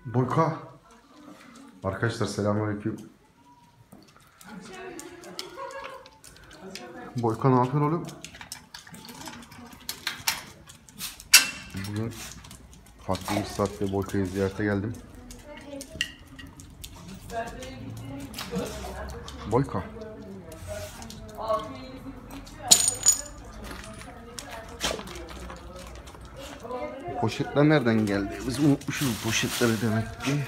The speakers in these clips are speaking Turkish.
Boyka. Arkadaşlar selamünaleyküm. Boyka ne yapıyorsun oğlum? Bugün farklı bir saatte Boyka'yı ziyarete geldim. Boyka. Poşetler nereden geldi? Biz unutmuşuz bu poşetleri demek ki.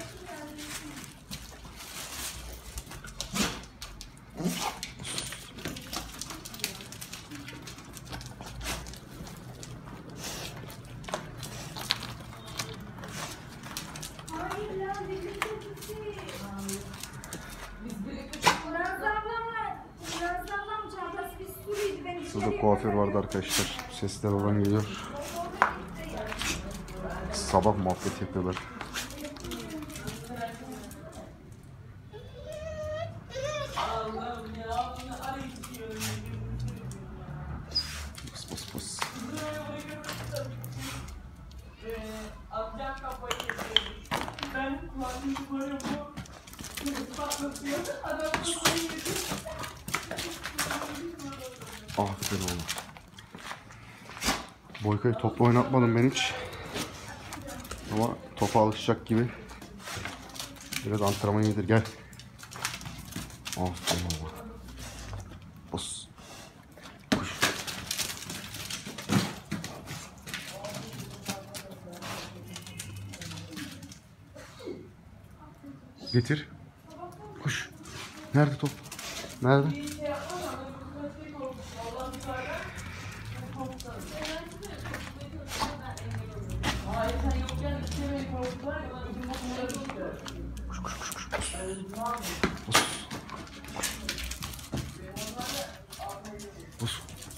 Şurada kuaför vardı arkadaşlar. Sesler oradan geliyor. Sabah muhabbet yapıyorlar. Pıs pıs pıs. Aferin oğlum. Boyka'yı topla oynatmadım ben hiç. Ama topa alışacak gibi. Biraz antrenman iyidir, gel. Aferin oğlum. Bas. Kuş. Getir. Kuş. Nerede top? Nerede? Kuş kuş kuş kuş. Bus.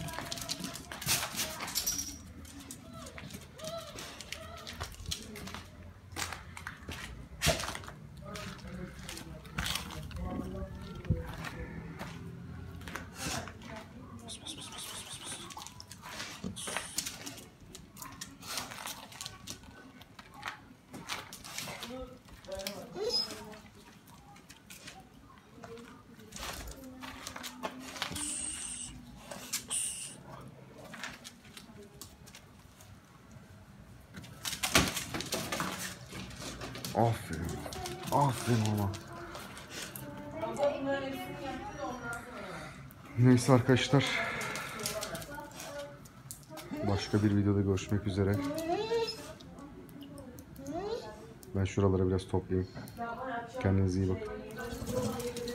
Aferin. Aferin ona. Neyse arkadaşlar. Başka bir videoda görüşmek üzere. Ben şuralara biraz toplayayım. Kendinize iyi bakın.